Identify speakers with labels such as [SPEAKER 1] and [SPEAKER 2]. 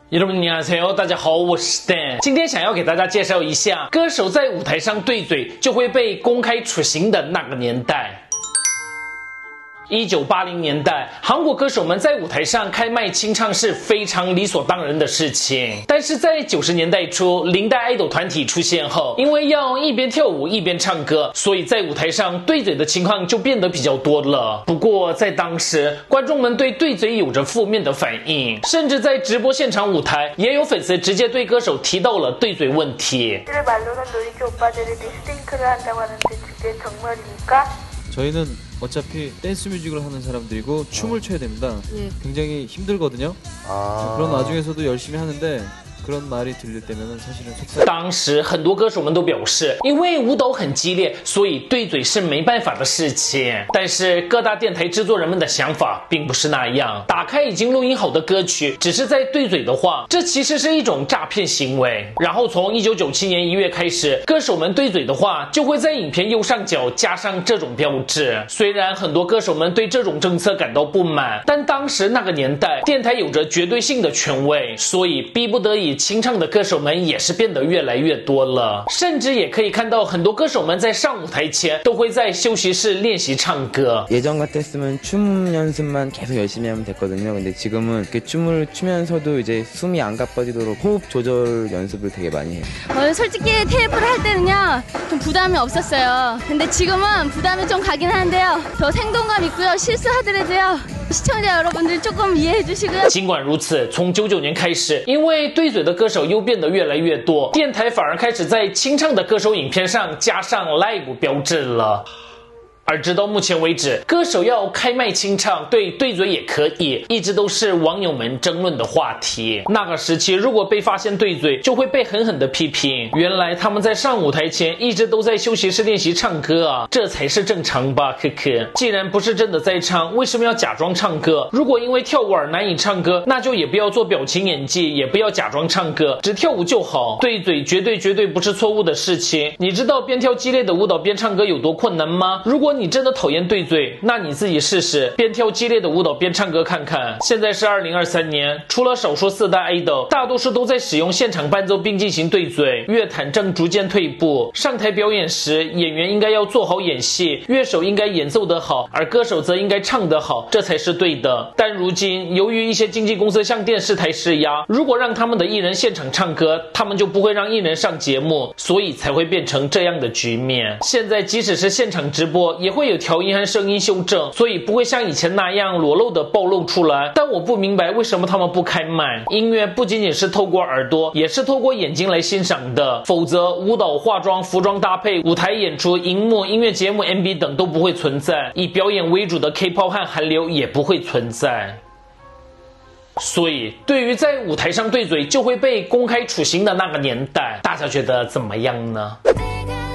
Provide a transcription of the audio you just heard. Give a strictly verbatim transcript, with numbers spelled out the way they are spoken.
[SPEAKER 1] 여러분 안녕하세요，大家好，我是 Dan。今天想要给大家介绍一下，歌手在舞台上对嘴就会被公开处刑的那个年代。一九八零年代，韩国歌手们在舞台上开麦清唱是非常理所当然的事情。但是在九十年代初，零代爱豆团体出现后，因为要一边跳舞一边唱歌，所以在舞台上对嘴的情况就变得比较多了。不过在当时，观众们对对嘴有着负面的反应，甚至在直播现场舞台，也有粉丝直接对歌手提到了对嘴问题。
[SPEAKER 2] 저희는 어차피 댄스 뮤직을 하는 사람들이고 춤을 춰야 됩니다. 네. 굉장히 힘들거든요. 아... 그런 와중에서도 열심히 하는데 그런 말이 들릴 때면은 사실은 속상.
[SPEAKER 1] 当时很多歌手们都表示，因为舞蹈很激烈，所以对嘴是没办法的事情。但是各大电台制作人们的想法并不是那样，打开已经录音好的歌曲，只是在对嘴的话，这其实是一种诈骗行为。然后从一九九七年一月开始，歌手们对嘴的话就会在影片右上角加上这种标志。虽然很多歌手们对这种政策感到不满，但当时那个年代，电台有着绝对性的权威，所以逼不得已。清唱的歌手们也是变得越来越多了，甚至也可以看到很多歌手们在上舞台前都会在休息室练习唱歌。
[SPEAKER 3] 예전 같았으면 춤 연습만 계속 열심히 하면 됐거든요. 근데 지금은 그 춤을 추면서도 이제 숨이 안 가빠지도록 호흡 조절 연습을 되게 많이 해요.
[SPEAKER 4] 어, 솔직히 테이프를 할 때는요 좀 부담이 없었어요. 근데 지금은 부담이 좀 가긴 하는데요. 더 생동감 있고요. 실수하더라도요 시청자 여러분들 조금 이해해 주시고요.
[SPEAKER 1] 尽管如此，从九九年开始，因为对嘴的歌手又变得越来越多，电台反而开始在清唱的歌手影片上加上 live 标志了。而直到目前为止，歌手要开麦清唱，对对嘴也可以，一直都是网友们争论的话题。那个时期，如果被发现对嘴，就会被狠狠的批评。原来他们在上舞台前一直都在休息室练习唱歌啊，这才是正常吧？可可，既然不是真的在唱，为什么要假装唱歌？如果因为跳舞而难以唱歌，那就也不要做表情演技，也不要假装唱歌，只跳舞就好。对嘴绝对绝对不是错误的事情。你知道边跳激烈的舞蹈边唱歌有多困难吗？如果你真的讨厌对嘴，那你自己试试边跳激烈的舞蹈边唱歌看看。现在是二零二三年，除了少数四大 idol， 大多数都在使用现场伴奏并进行对嘴。乐坛正逐渐退步，上台表演时，演员应该要做好演戏，乐手应该演奏得好，而歌手则应该唱得好，这才是对的。但如今，由于一些经纪公司向电视台施压，如果让他们的艺人现场唱歌，他们就不会让艺人上节目，所以才会变成这样的局面。现在即使是现场直播，也会有调音和声音修正，所以不会像以前那样裸露的暴露出来。但我不明白为什么他们不开麦。音乐不仅仅是透过耳朵，也是透过眼睛来欣赏的，否则舞蹈、化妆、服装搭配、舞台演出、荧幕、音乐节目、M V 等都不会存在，以表演为主的 K-pop 和韩流也不会存在。所以，对于在舞台上对嘴就会被公开处刑的那个年代，大家觉得怎么样呢？